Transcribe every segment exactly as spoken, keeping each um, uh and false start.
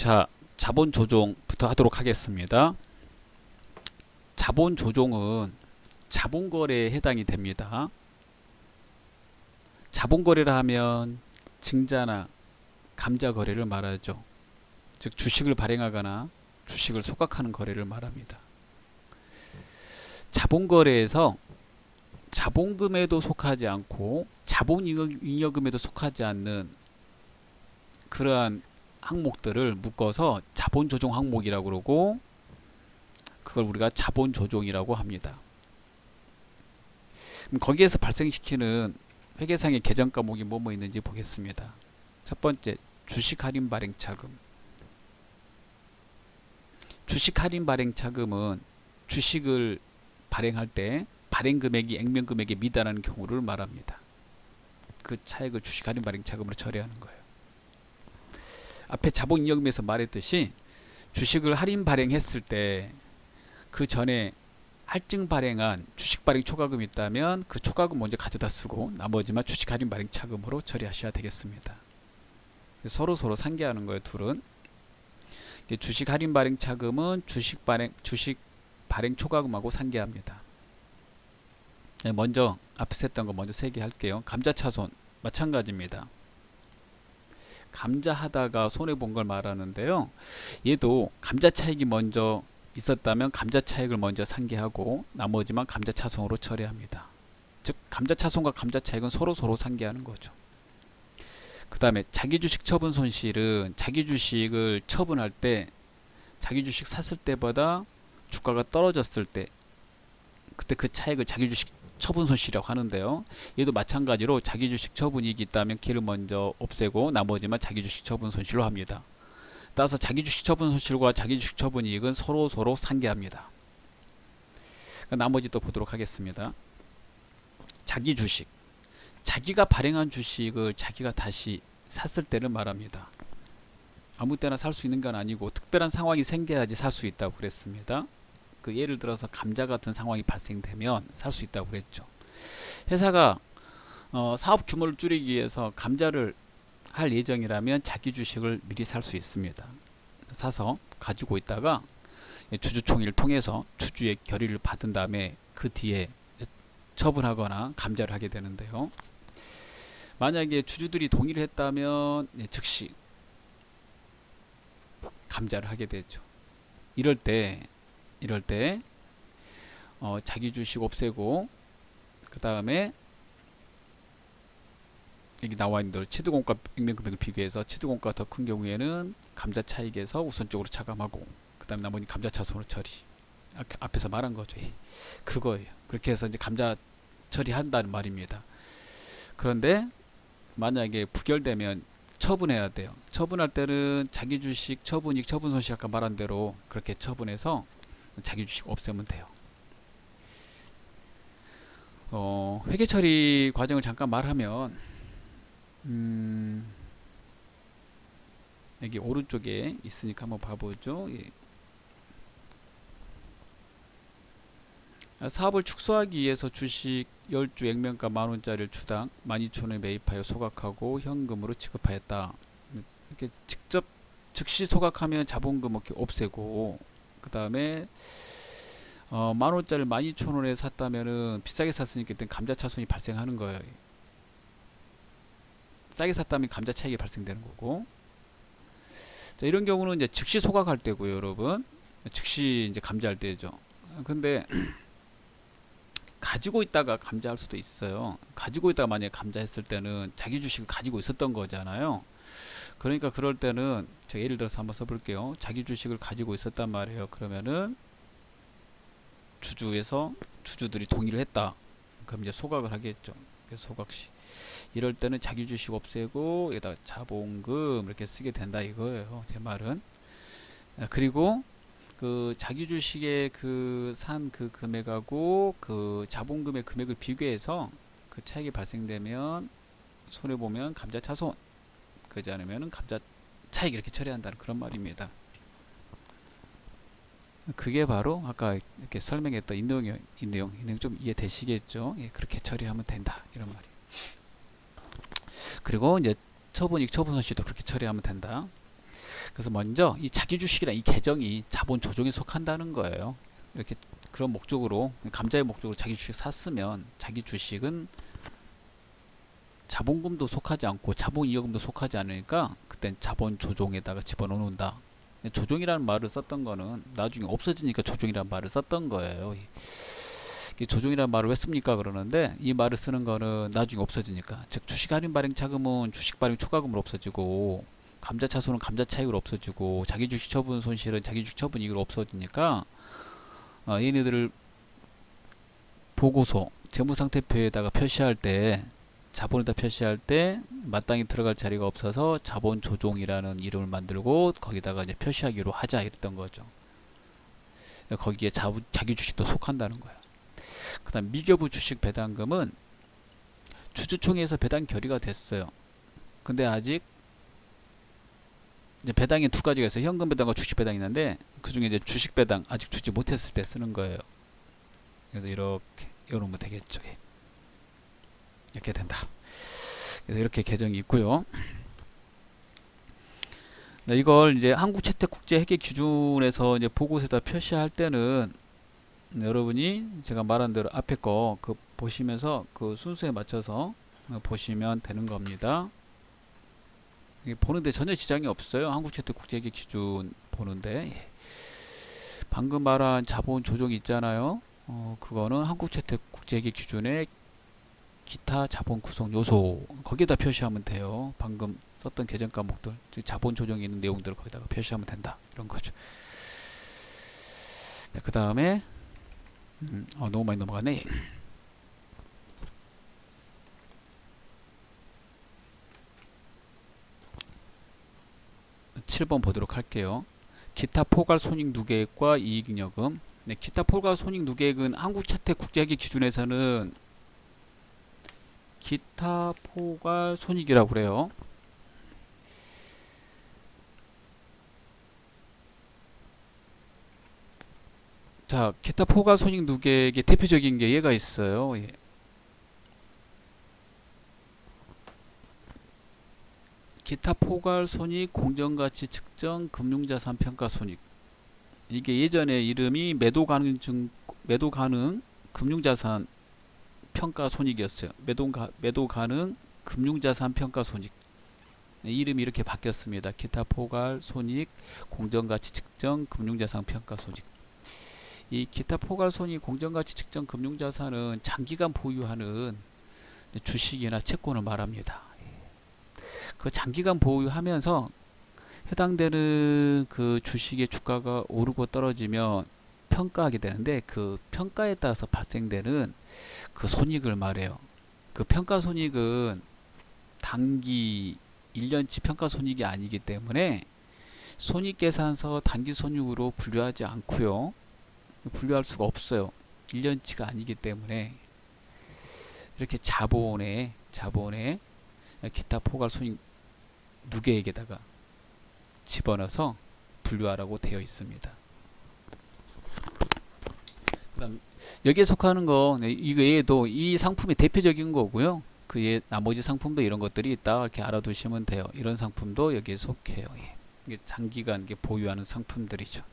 자, 자본 조종부터 하도록 하겠습니다. 자본 조종은 자본 거래에 해당이 됩니다. 자본 거래를 하면 증자나 감자 거래를 말하죠. 즉 주식을 발행하거나 주식을 소각하는 거래를 말합니다. 자본 거래에서 자본금에도 속하지 않고 자본잉여금에도 속하지 않는 그러한 항목들을 묶어서 자본조종 항목이라고 그러고, 그걸 우리가 자본조종이라고 합니다. 그럼 거기에서 발생시키는 회계상의 계정 과목이 뭐뭐 있는지 보겠습니다. 첫 번째, 주식 할인 발행 차금. 주식 할인 발행 차금은 주식을 발행할 때 발행 금액이 액면 금액에 미달하는 경우를 말합니다. 그 차액을 주식 할인 발행 차금으로 처리하는 거예요. 앞에 자본잉여금에서 말했듯이 주식을 할인 발행했을 때 그 전에 할증 발행한 주식 발행 초과금이 있다면 그 초과금 먼저 가져다 쓰고 나머지만 주식 할인 발행 차금으로 처리하셔야 되겠습니다. 서로 서로 상계하는 거예요, 둘은. 주식 할인 발행 차금은 주식 발행 주식 발행 초과금하고 상계합니다. 먼저 앞에서 했던 거 먼저 세 개 할게요. 감자차손 마찬가지입니다. 감자 하다가 손해 본 걸 말하는데요. 얘도 감자 차익이 먼저 있었다면 감자 차익을 먼저 상계하고 나머지만 감자 차손으로 처리합니다. 즉 감자 차손과 감자 차익은 서로 서로 상계하는 거죠. 그 다음에 자기 주식 처분 손실은 자기 주식을 처분할 때 자기 주식 샀을 때보다 주가가 떨어졌을 때 그때 그 차익을 자기 주식 처분 손실이라고 하는데요. 얘도 마찬가지로 자기 주식 처분이익이 있다면 걔를 먼저 없애고 나머지만 자기 주식 처분 손실로 합니다. 따라서 자기 주식 처분 손실과 자기 주식 처분 이익은 서로 서로 상계합니다. 나머지 또 보도록 하겠습니다. 자기 주식, 자기가 발행한 주식을 자기가 다시 샀을 때를 말합니다. 아무 때나 살 수 있는 건 아니고 특별한 상황이 생겨야지 살 수 있다고 그랬습니다. 그 예를 들어서 감자 같은 상황이 발생되면 살 수 있다고 그랬죠. 회사가 어, 사업 규모를 줄이기 위해서 감자를 할 예정이라면 자기 주식을 미리 살 수 있습니다. 사서 가지고 있다가 주주총회를 통해서 주주의 결의를 받은 다음에 그 뒤에 처분하거나 감자를 하게 되는데요. 만약에 주주들이 동의를 했다면 즉시 감자를 하게 되죠. 이럴 때 이럴 때 어, 자기 주식 없애고 그 다음에 여기 나와 있는 대로 취득원가 액면 금액을 비교해서 취득원가가 더 큰 경우에는 감자 차익에서 우선적으로 차감하고 그 다음에 나머지 감자 차손으로 처리. 앞에서 말한 거죠. 그거예요. 그렇게 해서 이제 감자 처리한다는 말입니다. 그런데 만약에 부결되면 처분해야 돼요. 처분할 때는 자기 주식 처분이익 처분 손실 아까 말한 대로 그렇게 처분해서 자기 주식 없애면 돼요. 어, 회계 처리 과정을 잠깐 말하면 음, 여기 오른쪽에 있으니까 한번 봐보죠. 예. 사업을 축소하기 위해서 주식 십 주 액면가 만원짜리를 주당 만 이천 원에 매입하여 소각하고 현금으로 지급하였다. 이렇게 직접 즉시 소각하면 자본금 이렇게 없애고 그 다음에 어, 만원짜리를 만 이천 원에 샀다면은 비싸게 샀으니까 일단 감자 차손이 발생하는 거예요. 싸게 샀다면 감자 차익이 발생되는 거고. 자, 이런 경우는 이제 즉시 소각할 때고요, 여러분. 즉시 이제 감자할 때죠. 근데 가지고 있다가 감자할 수도 있어요. 가지고 있다가 만약에 감자했을 때는 자기 주식을 가지고 있었던 거잖아요. 그러니까 그럴 때는 제가 예를 들어서 한번 써볼게요. 자기 주식을 가지고 있었단 말이에요. 그러면은 주주에서 주주들이 동의를 했다. 그럼 이제 소각을 하겠죠. 그래서 소각시. 이럴 때는 자기 주식 없애고 여기다 자본금 이렇게 쓰게 된다 이거예요. 제 말은. 그리고 그 자기 주식의 그 산 그 금액하고 그 자본금의 금액을 비교해서 그 차익이 발생되면 손해 보면 감자 차손, 그러지 않으면 감자 차익 이렇게 처리한다는 그런 말입니다. 그게 바로 아까 이렇게 설명했던 이 내용, 이 내용, 이 내용 좀 이해되시겠죠? 예, 그렇게 처리하면 된다 이런 말이. 그리고 이제 처분이익 처분 손실도 그렇게 처리하면 된다. 그래서 먼저 이 자기 주식이란 이 계정이 자본 조종에 속한다는 거예요. 이렇게 그런 목적으로 감자의 목적으로 자기 주식 샀으면 자기 주식은 자본금도 속하지 않고 자본이익금도 속하지 않으니까 그땐 자본 조종에다가 집어넣는다. 조종이라는 말을 썼던 거는 나중에 없어지니까 조종이라는 말을 썼던 거예요. 이 조종이라는 말을 왜 씁니까 그러는데, 이 말을 쓰는 거는 나중에 없어지니까, 즉 주식 할인 발행 차금은 주식 발행 초과금으로 없어지고, 감자 차손은 감자 차익으로 없어지고, 자기 주식 처분 손실은 자기 주식 처분 이익으로 없어지니까 어, 얘네들을 보고서 재무상태표에다가 표시할 때, 자본에다 표시할 때 마땅히 들어갈 자리가 없어서 자본 조종이라는 이름을 만들고 거기다가 이제 표시하기로 하자 이랬던 거죠. 거기에 자, 자기 주식도 속한다는 거야. 그 다음 미교부 주식 배당금은 주주총회에서 배당 결의가 됐어요. 근데 아직 이제 배당이 두 가지가 있어요. 현금 배당과 주식 배당이 있는데 그 중에 이제 주식 배당 아직 주지 못했을 때 쓰는 거예요. 그래서 이렇게 이러면 되겠죠. 이렇게 된다. 그래서 이렇게 계정이 있고요. 네, 이걸 이제 한국채택국제회계 기준에서 이제 보고서에다 표시할 때는 여러분이 제가 말한 대로 앞에 거 그 보시면서 그 순서에 맞춰서 보시면 되는 겁니다. 보는데 전혀 지장이 없어요. 한국채택국제회계 기준 보는데, 방금 말한 자본 조정 있잖아요. 어, 그거는 한국채택국제회계 기준의 기타 자본 구성 요소 거기에다 표시하면 돼요. 방금 썼던 계정 과목들, 자본 조정이 있는 내용들을 거기다가 표시하면 된다, 이런 거죠. 그 다음에 음, 어, 너무 많이 넘어가네. 칠 번 보도록 할게요. 기타 포괄 손익 누계액과 이익잉여금. 네, 기타 포괄 손익 누계액은 한국채택국제회계 기준에서는 기타 포괄 손익이라고 그래요. 자, 기타 포괄 손익 누계액의 대표적인 게 얘가 있어요. 예. 기타 포괄 손익 공정가치 측정 금융자산 평가 손익. 이게 예전에 이름이 매도 가능 증 매도 가능 금융자산 평가 손익이었어요. 매도 가, 매도 가능 금융자산 평가 손익. 네, 이름이 이렇게 바뀌었습니다. 기타 포괄 손익 공정가치 측정 금융자산 평가 손익. 이 기타 포괄 손익 공정가치 측정 금융자산은 장기간 보유하는 주식이나 채권을 말합니다. 그 장기간 보유하면서 해당되는 그 주식의 주가가 오르고 떨어지면 평가하게 되는데, 그 평가에 따라서 발생되는 그 손익을 말해요. 그 평가 손익은 단기 일 년치 평가 손익이 아니기 때문에 손익계산서 단기 손익으로 분류하지 않고요. 분류할 수가 없어요. 일 년치가 아니기 때문에. 이렇게 자본에 자본에 기타 포괄 손익 누계액에다가 집어넣어서 분류하라고 되어 있습니다. 그다음 여기에 속하는 거, 이거 얘도 이 상품이 대표적인 거고요. 그 외 나머지 상품도 이런 것들이 있다, 이렇게 알아두시면 돼요. 이런 상품도 여기에 속해요. 예. 이게 장기간 이게 보유하는 상품들이죠.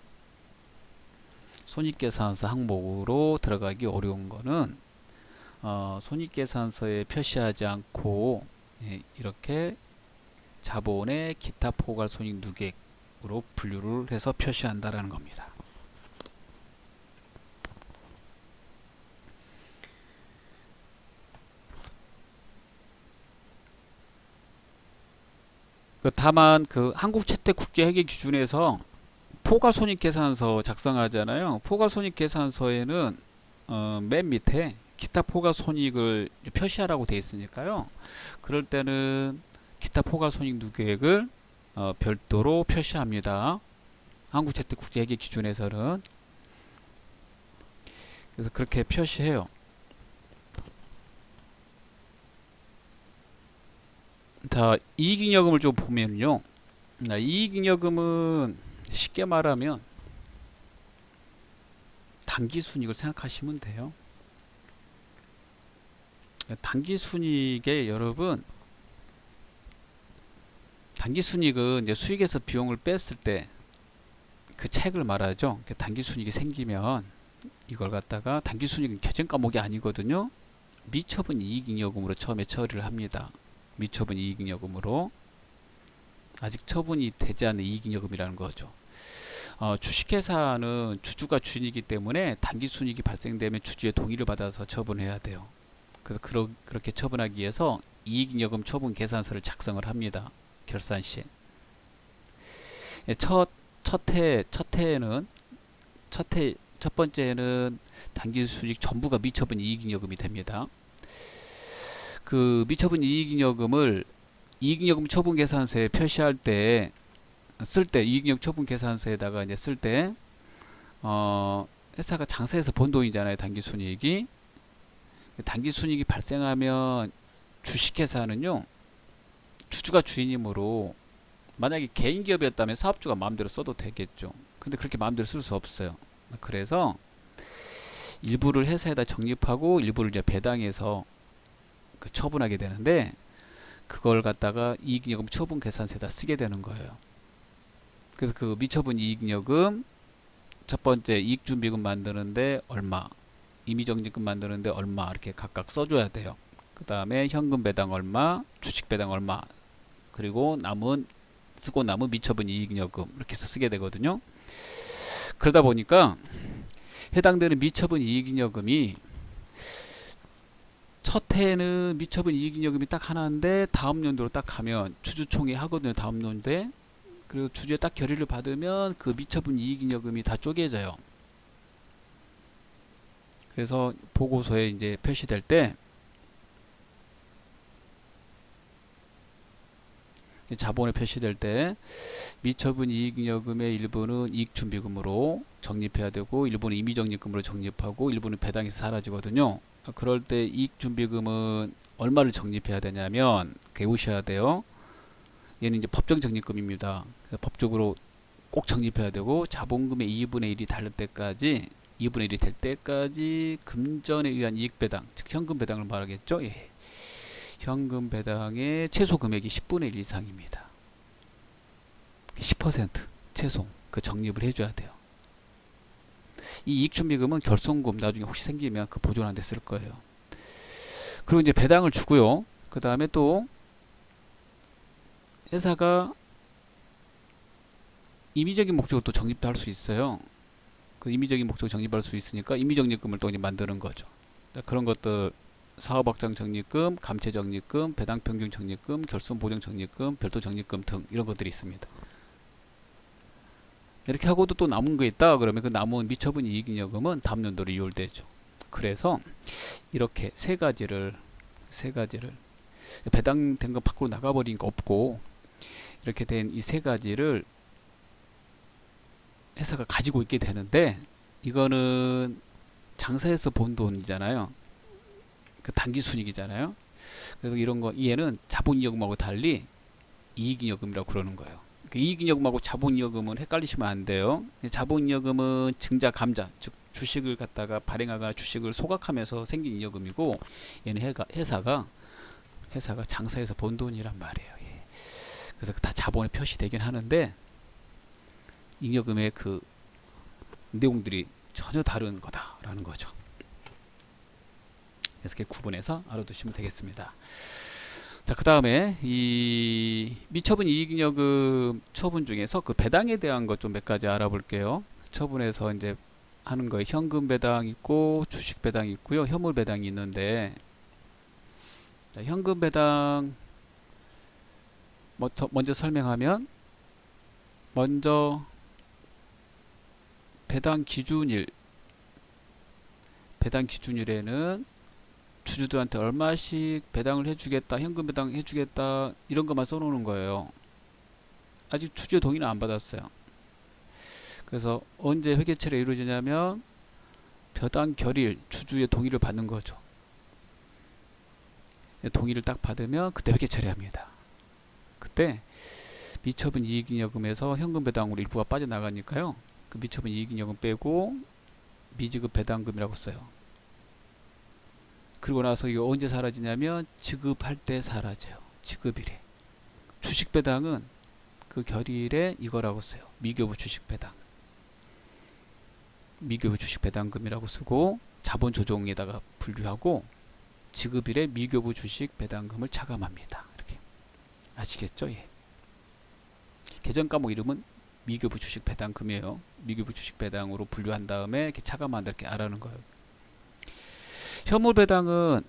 손익계산서 항목으로 들어가기 어려운 거는 어, 손익계산서에 표시하지 않고 예, 이렇게 자본의 기타 포괄 손익 누계액으로 분류를 해서 표시한다라는 겁니다. 그 다만 그 한국채택국제회계 기준에서 포괄손익계산서 작성하잖아요. 포괄손익계산서에는 어, 맨 밑에 기타 포괄손익을 표시하라고 되어 있으니까요. 그럴 때는 기타 포괄손익 누계액을 어, 별도로 표시합니다. 한국채택국제회계 기준에서는. 그래서 그렇게 표시해요. 자, 이익잉여금을 좀 보면요. 이익잉여금은 쉽게 말하면 단기순이익을 생각하시면 돼요. 단기순이익에 여러분 단기순이익은 이제 수익에서 비용을 뺐을 때 그 차익을 말하죠. 단기순이익이 생기면 이걸 갖다가 단기순이익은 계정 과목이 아니거든요. 미처분 이익잉여금으로 처음에 처리를 합니다. 미처분 이익잉여금으로 아직 처분이 되지 않은 이익잉여금이라는 거죠. 어, 주식회사는 주주가 주인이기 때문에 단기순이익이 발생되면 주주의 동의를 받아서 처분해야 돼요. 그래서 그러, 그렇게 처분하기 위해서 이익잉여금 처분 계산서를 작성을 합니다. 결산 시에. 첫, 첫 해, 첫 해에는, 첫 해, 첫 번째는 단기순이익 전부가 미처분 이익잉여금이 됩니다. 그 미처분 이익잉여금을 이익잉여금 처분 계산서에 표시할 때, 쓸 때, 이익잉여금 처분 계산서에다가 이제 쓸 때, 어, 회사가 장사해서 번 돈이잖아요. 단기순이익이. 단기순이익이 발생하면 주식회사는요, 주주가 주인이므로 만약에 개인기업이었다면 사업주가 마음대로 써도 되겠죠. 근데 그렇게 마음대로 쓸 수 없어요. 그래서 일부를 회사에다 적립하고 일부를 이제 배당해서 그 처분하게 되는데 그걸 갖다가 이익잉여금 처분 계산서에다 쓰게 되는 거예요. 그래서 그 미처분 이익잉여금 첫 번째 이익준비금 만드는데 얼마, 임의적립금 만드는데 얼마 이렇게 각각 써줘야 돼요. 그 다음에 현금 배당 얼마, 주식 배당 얼마, 그리고 남은 쓰고 남은 미처분 이익잉여금 이렇게 해서 쓰게 되거든요. 그러다 보니까 해당되는 미처분 이익잉여금이 첫 해에는 미처분 이익잉여금이 딱 하나인데 다음 연도로 딱 가면 주주총회 하거든요. 다음 연도에. 그리고 주주에 딱 결의를 받으면 그 미처분 이익잉여금이 다 쪼개져요. 그래서 보고서에 이제 표시될 때 자본에 표시될 때 미처분 이익잉여금의 일부는 이익준비금으로 적립해야 되고 일부는 임의적립금으로 적립하고 일부는 배당해서 사라지거든요. 그럴 때 이익준비금은 얼마를 적립해야 되냐면 외우셔야 돼요. 얘는 이제 법정 적립금입니다. 법적으로 꼭 적립해야 되고 자본금의 이분의 일이 다를 때까지 이분의 일이 될 때까지 금전에 의한 이익배당 즉 현금 배당을 말하겠죠. 예. 현금 배당의 최소 금액이 십분의 일 이상입니다. 십 퍼센트 최소 그 적립을 해줘야 돼요. 이 이익준비금은 결손금 나중에 혹시 생기면 그 보존하는 데 쓸 거예요. 그리고 이제 배당을 주고요. 그 다음에 또 회사가 임의적인 목적으로 또 적립도 할 수 있어요. 그 임의적인 목적으로 적립할 수 있으니까 임의적립금을 또 이제 만드는 거죠. 그런 것들 사업확장 적립금, 감채 적립금, 배당 평균 적립금, 결손 보정 적립금, 별도 적립금 등 이런 것들이 있습니다. 이렇게 하고도 또 남은 거 있다 그러면 그 남은 미처분 이익잉여금은 다음 연도로 이월되죠. 그래서 이렇게 세 가지를 세 가지를 배당된 거 밖으로 나가버린 거 없고 이렇게 된 이 세 가지를 회사가 가지고 있게 되는데 이거는 장사해서 본 돈이잖아요. 그 단기순이익이잖아요. 그래서 이런 거 얘는 자본이익금하고 달리 이익잉여금이라고 그러는 거예요. 그 이익잉여금하고 자본이익금은 헷갈리시면 안 돼요. 자본이익금은 증자 감자 즉 주식을 갖다가 발행하거나 주식을 소각하면서 생긴 잉여금이고 얘는 회가, 회사가 회사가 장사해서 번 돈이란 말이에요. 예. 그래서 다 자본에 표시되긴 하는데 잉여금의 그 내용들이 전혀 다른 거다라는 거죠. 그래서 이렇게 구분해서 알아두시면 되겠습니다. 자, 그 다음에 이 미처분 이익잉여금 처분 중에서 그 배당에 대한 것 좀 몇 가지 알아볼게요. 처분에서 이제 하는 거에 현금 배당 있고 주식 배당 있고요, 현물 배당이 있는데 자, 현금 배당 먼저, 먼저 설명하면 먼저 배당 기준일 배당 기준일에는 주주들한테 얼마씩 배당을 해주겠다, 현금 배당 해주겠다 이런 것만 써놓는 거예요. 아직 주주의 동의는 안 받았어요. 그래서 언제 회계처리가 이루어지냐면 배당 결일 주주의 동의를 받는 거죠. 동의를 딱 받으면 그때 회계처리합니다. 그때 미처분 이익잉여금에서 현금 배당으로 일부가 빠져나가니까요. 그 미처분 이익잉여금 빼고 미지급 배당금이라고 써요. 그리고 나서 이거 언제 사라지냐면 지급할 때 사라져요. 지급일에. 주식 배당은 그 결의일에 이거라고 써요. 미교부 주식 배당. 미교부 주식 배당금이라고 쓰고 자본 조정에다가 분류하고 지급일에 미교부 주식 배당금을 차감합니다. 이렇게 아시겠죠? 예. 계정 과목 이름은 미교부 주식 배당금이에요. 미교부 주식 배당으로 분류한 다음에 이렇게 차감한다 이렇게 알아는 거예요. 현물 배당은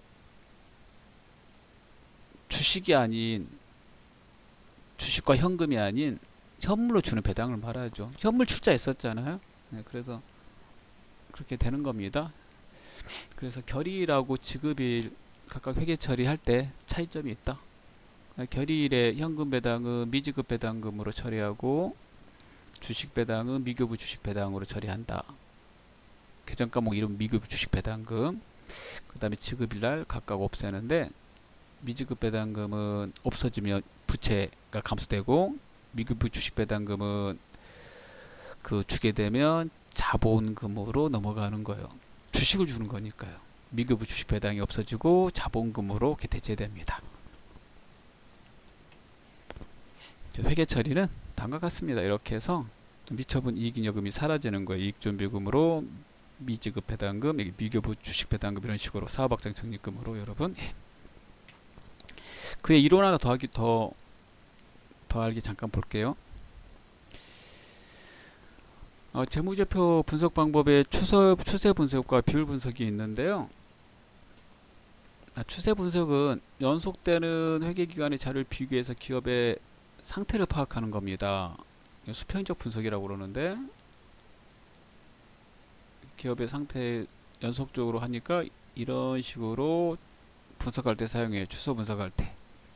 주식이 아닌 주식과 현금이 아닌 현물로 주는 배당을 말하죠. 현물 출자 있었잖아요. 네, 그래서 그렇게 되는 겁니다. 그래서 결의일하고 지급일 각각 회계 처리할 때 차이점이 있다. 결의일에 현금 배당은 미지급 배당금으로 처리하고 주식 배당은 미교부 주식 배당으로 처리한다. 계정 과목 이름 미교부 주식 배당금. 그 다음에 지급일날 각각 없애는데 미지급 배당금은 없어지면 부채가 감소되고 미교부 주식 배당금은 그 주게 되면 자본금으로 넘어가는 거예요. 주식을 주는 거니까요. 미교부 주식 배당이 없어지고 자본금으로 이렇게 대체됩니다. 회계 처리는 다음과 같습니다. 이렇게 해서 미처분 이익잉여금이 사라지는 거예요. 이익준비금으로 미지급 배당금, 여기 미교부 주식 배당금 이런 식으로 사업확장 적립금으로 여러분. 예. 그의 이론 하나 더하기 더, 더 알기 잠깐 볼게요. 어, 재무제표 분석 방법에 추서, 추세 분석과 비율 분석이 있는데요. 아, 추세 분석은 연속되는 회계기간의 자료를 비교해서 기업의 상태를 파악하는 겁니다. 수평적 분석이라고 그러는데 기업의 상태 연속적으로 하니까 이런 식으로 분석할 때 사용해요. 추서 분석할 때.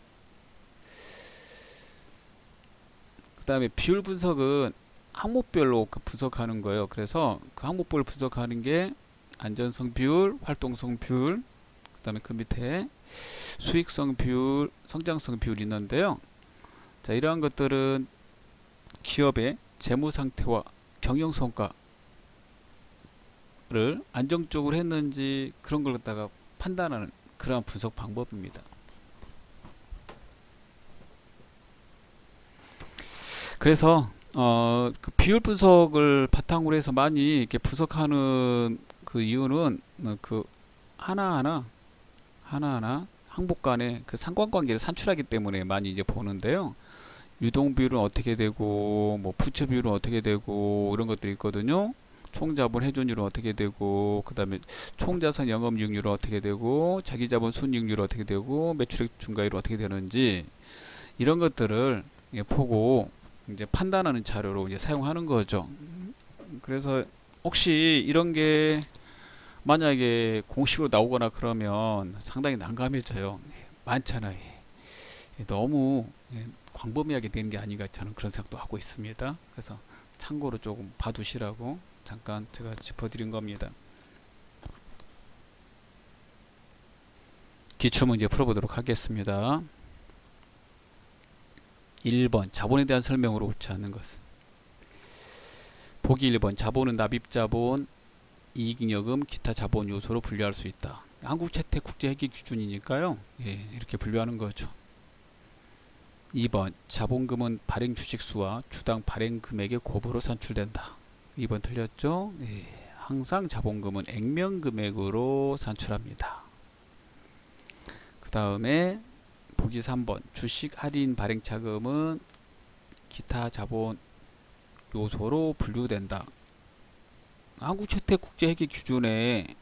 그 다음에 비율 분석은 항목별로 그 분석하는 거예요. 그래서 그 항목별로 분석하는 게 안전성 비율, 활동성 비율, 그 다음에 그 밑에 수익성 비율, 성장성 비율이 있는데요. 자, 이러한 것들은 기업의 재무 상태와 경영 성과를 안정적으로 했는지 그런 걸 갖다가 판단하는 그러한 분석 방법입니다. 그래서 어, 그 비율 분석을 바탕으로 해서 많이 이렇게 분석하는 그 이유는 그 하나하나 하나하나 항목 간의 그 상관관계를 산출하기 때문에 많이 이제 보는데요. 유동 비율은 어떻게 되고 뭐 부채 비율은 어떻게 되고 이런 것들이 있거든요. 총자본 회전율은 어떻게 되고 그 다음에 총자산 영업이익률은 어떻게 되고 자기자본 순이익률은 어떻게 되고 매출액 증가율은 어떻게 되는지 이런 것들을 보고 이제 판단하는 자료로 이제 사용하는 거죠. 그래서 혹시 이런 게 만약에 공식으로 나오거나 그러면 상당히 난감해져요. 많잖아요. 너무 광범위하게 되는 게 아닌가 저는 그런 생각도 하고 있습니다. 그래서 참고로 조금 봐두시라고 잠깐 제가 짚어드린 겁니다. 기출문제 풀어보도록 하겠습니다. 일 번 자본에 대한 설명으로 옳지 않는 것은 보기 일 번 자본은 납입자본, 이익잉여금, 기타 자본 요소로 분류할 수 있다. 한국채택 국제회계 기준이니까요. 예, 이렇게 분류하는 거죠. 이 번 자본금은 발행 주식수와 주당 발행 금액의 곱으로 산출된다. 이 번 틀렸죠? 예, 항상 자본금은 액면 금액으로 산출합니다. 그 다음에 보기 삼 번 주식 할인 발행 차금은 기타 자본 요소로 분류된다. 한국채택국제회계 기준에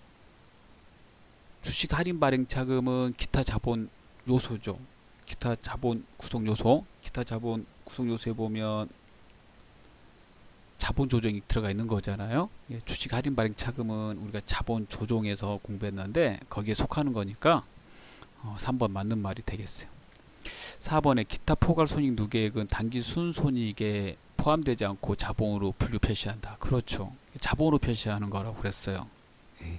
주식 할인 발행 차금은 기타 자본 요소죠. 기타 자본 구성 요소, 기타 자본 구성 요소에 보면 자본 조정이 들어가 있는 거잖아요. 예, 주식 할인 발행 차금은 우리가 자본 조정에서 공부했는데 거기에 속하는 거니까 어, 삼 번 맞는 말이 되겠어요. 사 번에 기타 포괄 손익 누계액은 단기 순손익에 포함되지 않고 자본으로 분류 표시한다. 그렇죠. 자본으로 표시하는 거라고 그랬어요. 예.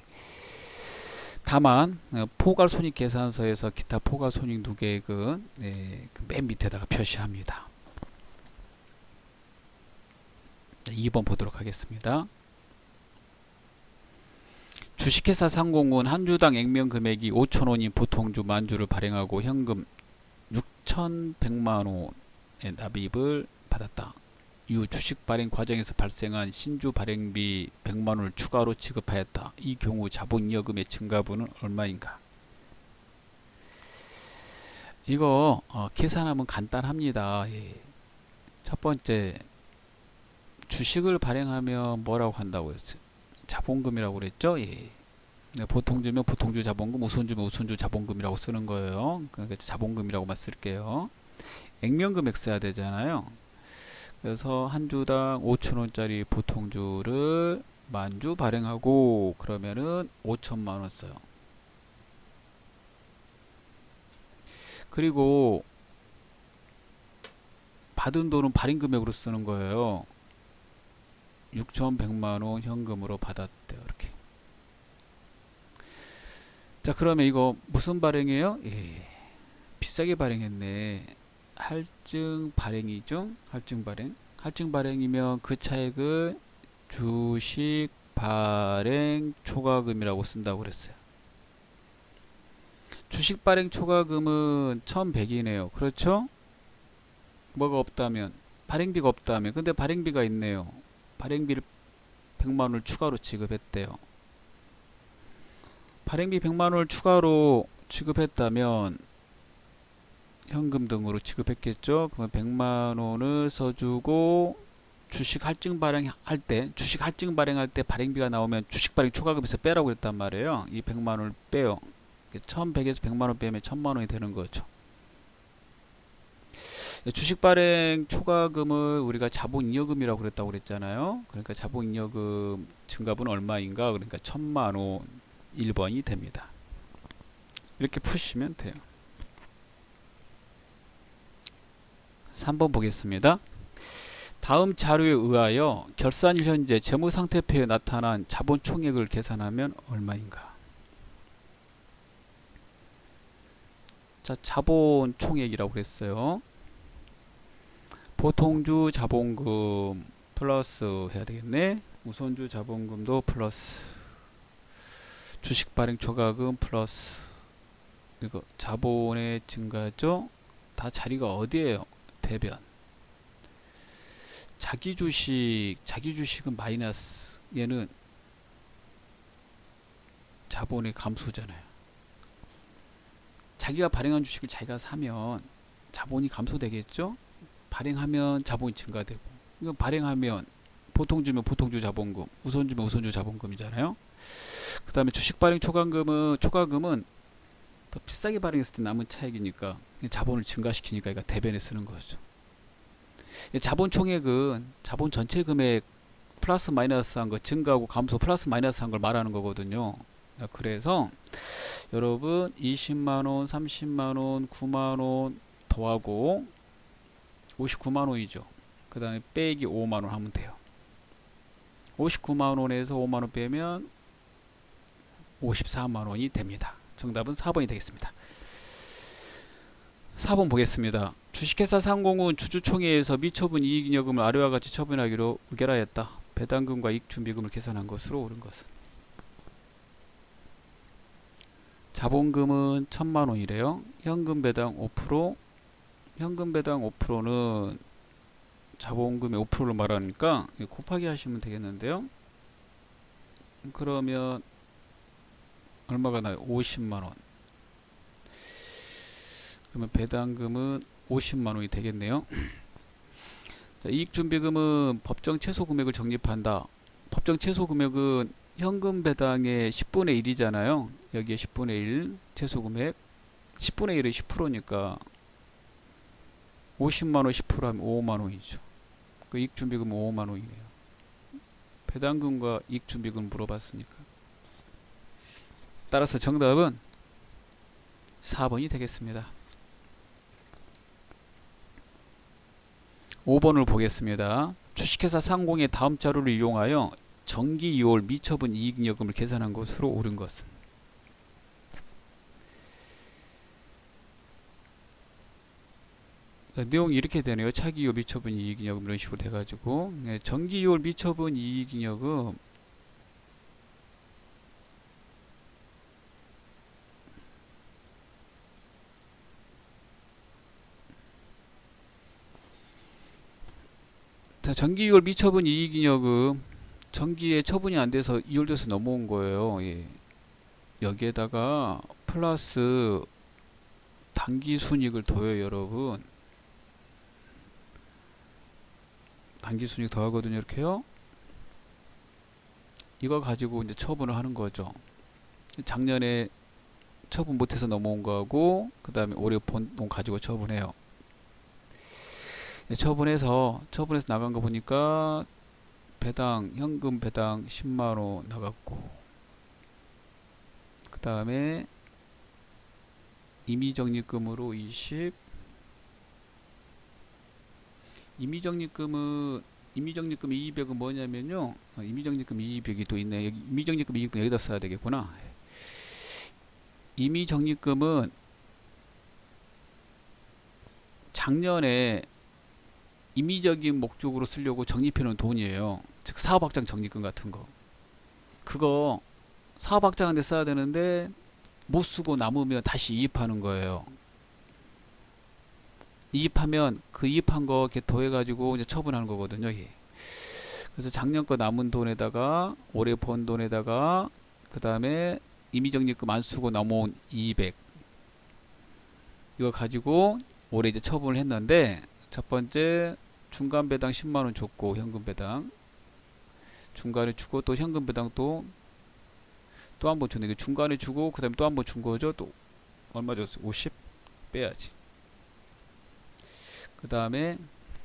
다만 포괄 손익 계산서에서 기타 포괄 손익 누계액은 예, 맨 밑에다가 표시합니다. 이 번 보도록 하겠습니다. 주식회사 상공은 한 주당 액면 금액이 오천 원인 보통주 만주를 발행하고 현금 천백만 원의 납입을 받았다. 이후 주식 발행 과정에서 발생한 신주 발행비 백만 원을 추가로 지급하였다. 이 경우 자본이여금의 증가분은 얼마인가? 이거 어, 계산하면 간단합니다. 예. 첫 번째, 주식을 발행하면 뭐라고 한다고 그랬어요? 자본금이라고 그랬죠? 예. 보통주면 보통주 자본금, 우선주면 우선주 자본금이라고 쓰는 거예요. 그러니까 자본금이라고만 쓸게요. 액면금액 써야 되잖아요. 그래서 한 주당 오천 원짜리 보통주를 만주 발행하고 그러면은 오천만 원 써요. 그리고 받은 돈은 발행금액으로 쓰는 거예요. 육천백만 원 현금으로 받았대요. 이렇게. 자, 그러면 이거 무슨 발행이에요? 예, 비싸게 발행했네. 할증 발행이죠. 할증 발행. 할증 발행이면 그 차액을 주식 발행 초과금이라고 쓴다고 그랬어요. 주식 발행 초과금은 천백이네요. 그렇죠? 뭐가 없다면, 발행비가 없다면. 근데 발행비가 있네요. 발행비를 백만 원을 추가로 지급했대요. 발행비 백만 원을 추가로 지급했다면 현금 등으로 지급했겠죠. 그러면 백만 원을 써주고 주식 할증 발행할 때 주식 할증 발행할 때 발행비가 나오면 주식 발행 초과금에서 빼라고 했단 말이에요. 이 백만 원을 빼요. 천백에서 백만 원 빼면 천만 원이 되는 거죠. 주식 발행 초과금을 우리가 자본잉여금이라고 그랬다고 그랬잖아요. 그러니까 자본잉여금 증가분은 얼마인가? 그러니까 천만 원. 일 번이 됩니다. 이렇게 푸시면 돼요. 삼 번 보겠습니다. 다음 자료에 의하여 결산일 현재 재무상태표에 나타난 자본 총액을 계산하면 얼마인가? 자, 자본 총액이라고 그랬어요. 보통주 자본금 플러스 해야 되겠네. 우선주 자본금도 플러스 주식 발행 초과금 플러스 이거 자본의 증가죠. 다 자리가 어디에요? 대변. 자기 주식, 자기 주식은 마이너스. 얘는 자본의 감소잖아요. 자기가 발행한 주식을 자기가 사면 자본이 감소되겠죠. 발행하면 자본이 증가되고, 이거 발행하면 보통주면 보통주 자본금, 우선주면 우선주 자본금이잖아요. 그 다음에 주식 발행 초과금은 초과금은 더 비싸게 발행했을 때 남은 차익이니까 자본을 증가시키니까 이거 대변에 쓰는 거죠. 자본 총액은 자본 전체 금액 플러스 마이너스 한 거 증가하고 감소 플러스 마이너스 한 걸 말하는 거거든요. 그래서 여러분 이십만 원, 삼십만 원, 구만 원 더하고 오십구만 원이죠. 그 다음에 빼기 오만 원 하면 돼요. 오십구만 원에서 오만 원 빼면 오십사만 원이 됩니다. 정답은 사 번이 되겠습니다. 사 번 보겠습니다. 주식회사 상공은 주주총회에서 미처분 이익잉여금을 아래와 같이 처분하기로 의결하였다. 배당금과 이익준비금을 계산한 것으로 옳은 것은? 자본금은 천만 원이래요. 현금 배당 오 퍼센트, 현금 배당 오 퍼센트는 자본금의 오 퍼센트를 말하니까 곱하기 하시면 되겠는데요. 그러면 얼마가 나요? 오십만 원. 그러면 배당금은 오십만 원이 되겠네요. 자, 이익준비금은 법정 최소 금액을 적립한다. 법정 최소 금액은 현금 배당의 십분의 일이잖아요. 여기에 십분의 일 최소 금액, 십분의 일은 십 퍼센트니까 오십만 원 십 퍼센트 하면 오만 원이죠. 그 이익준비금은 오만 원이네요. 배당금과 이익준비금 물어봤으니까. 따라서 정답은 사 번이 되겠습니다. 오 번을 보겠습니다. 주식회사 상공의 다음 자료를 이용하여 정기 이월 미처분 이익잉여금을 계산한 것으로 옳은 것은? 자, 내용이 이렇게 되네요. 차기 이월 미처분 이익잉여금 이런 식으로 돼가지고, 네, 정기 이월 미처분 이익잉여금 자, 정기이익을 미처분 이익잉여금 정기에 처분이 안 돼서 이월돼서 넘어온 거예요. 예. 여기에다가 플러스 단기 순이익을 더해요, 여러분. 단기 순이익 더하거든요, 이렇게요. 이거 가지고 이제 처분을 하는 거죠. 작년에 처분 못해서 넘어온 거하고 그 다음에 올해 본 돈 가지고 처분해요. 처분해서 처분해서 나간 거 보니까 배당 현금 배당 십만 원 나갔고, 그 다음에 임의적립금으로 이십, 임의적립금은 임의적립금 이백은 뭐냐면요, 어, 임의적립금 이백이 또 있네. 여기 임의적립금 이백은 여기다 써야 되겠구나. 임의적립금은 작년에 임의적인 목적으로 쓰려고 적립해 놓은 돈이에요. 즉 사업확장 적립금 같은 거. 그거 사업확장하는데 써야 되는데 못 쓰고 남으면 다시 이입하는 거예요. 이입하면 그 이입한 거 이렇게 더해 가지고 이제 처분하는 거거든요. 예. 그래서 작년 거 남은 돈에다가 올해 번 돈에다가 그 다음에 임의적립금 안 쓰고 넘어온 이백, 이거 가지고 올해 이제 처분을 했는데, 첫 번째 중간 배당 십만 원 줬고 현금 배당 중간에 주고, 또 현금 배당 또 또 한 번 줬네. 중간에 주고 그 다음에 또 한 번 준 거죠. 또 얼마 줬어? 오십 빼야지. 그 다음에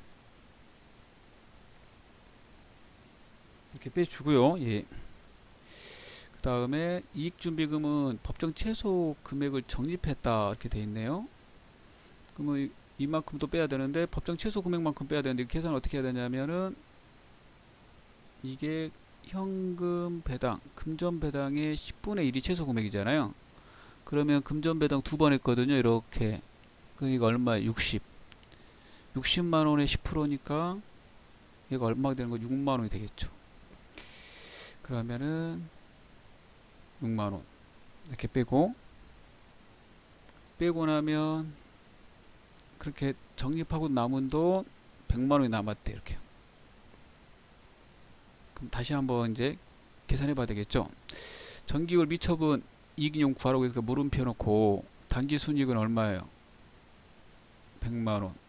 이렇게 빼주고요. 예. 그 다음에 이익준비금은 법정 최소 금액을 적립했다 이렇게 돼 있네요. 그러면 이만큼도 빼야 되는데 법정 최소 금액만큼 빼야 되는데 계산을 어떻게 해야 되냐면은, 이게 현금 배당, 금전 배당의 십분의 일이 최소 금액이잖아요. 그러면 금전 배당 두 번 했거든요. 이렇게. 그러니까 얼마? 육십. 육십만 원에 십 퍼센트니까 얘가 얼마가 되는 거? 육만 원이 되겠죠. 그러면은 육만 원 이렇게 빼고, 빼고 나면 그렇게 적립하고 남은 돈 백만 원이 남았대. 이렇게. 그럼 다시 한번 이제 계산해 봐야 되겠죠. 정기이익을 미처분 이익잉여금 구하라고 해서 물음표 놓고, 단기 순이익은 얼마예요? 백만 원.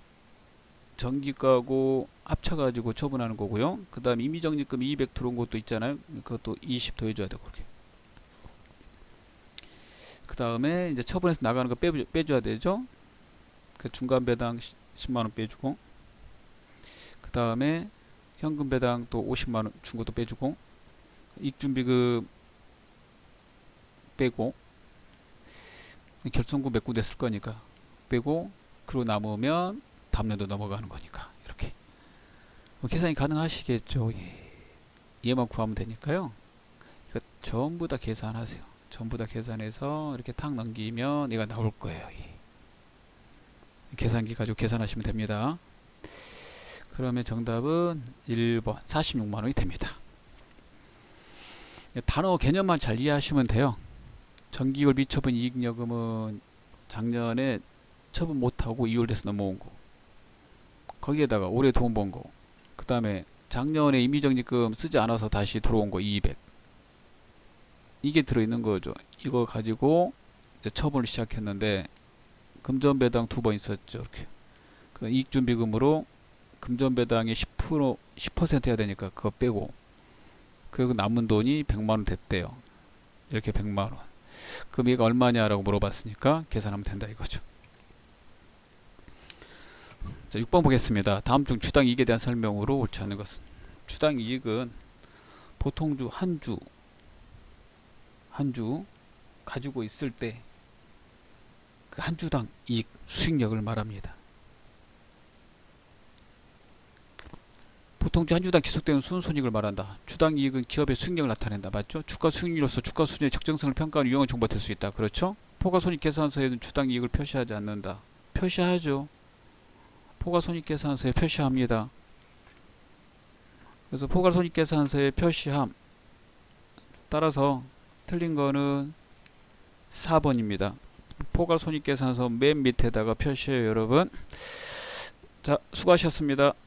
정기가하고 합쳐가지고 처분하는 거고요. 그 다음에 임의적립금 이백 들어온 것도 있잖아요. 그것도 이십 더해줘야 되고, 그렇게. 그 다음에 이제 처분해서 나가는 거 빼, 빼줘야 되죠. 그 중간 배당 십만 원 빼주고, 그 다음에 현금 배당 또 오십만 원 준 것도 빼주고, 이익준비금 빼고, 결손금 몇 구 됐을 거니까 빼고, 그리고 남으면 다음 년도 넘어가는 거니까 이렇게. 뭐 계산이 가능하시겠죠. 예. 얘만 구하면 되니까요. 그러니까 전부 다 계산하세요. 전부 다 계산해서 이렇게 탁 넘기면 얘가 나올 거예요. 예. 계산기 가지고 계산하시면 됩니다. 그러면 정답은 일 번 사십육만 원이 됩니다. 단어 개념만 잘 이해하시면 돼요. 정기이익을 미처분 이익잉여금은 작년에 처분 못하고 이월돼서 넘어온 거, 거기에다가 올해 돈 번 거, 그 다음에 작년에 임의적립금 쓰지 않아서 다시 들어온 거 이백, 이게 들어있는 거죠. 이거 가지고 이제 처분을 시작했는데 금전 배당 두 번 있었죠. 이렇게. 그 이익준비금으로 금전 배당이 십 퍼센트 십 퍼센트 해야 되니까 그거 빼고, 그리고 남은 돈이 백만 원 됐대요. 이렇게 백만 원. 그럼 얘가 얼마냐라고 물어봤으니까 계산하면 된다 이거죠. 자, 육 번 보겠습니다. 다음 중 주당 이익에 대한 설명으로 옳지 않은 것은. 주당 이익은 보통주 한 주 한 주 가지고 있을 때 그 한 주당 이익 수익력을 말합니다. 보통주 한 주당 기속되는 순손익을 말한다. 주당 이익은 기업의 수익력을 나타낸다. 맞죠? 주가 수익률로서 주가 수준의 적정성을 평가하는 유용한 정보가 될 수 있다. 그렇죠? 포괄손익계산서에는 주당 이익을 표시하지 않는다. 표시하죠. 포괄손익계산서에 표시합니다. 그래서 포괄손익계산서에 표시함. 따라서 틀린 거는 사 번입니다. 포괄손익계산서 맨 밑에다가 표시해요, 여러분. 자, 수고하셨습니다.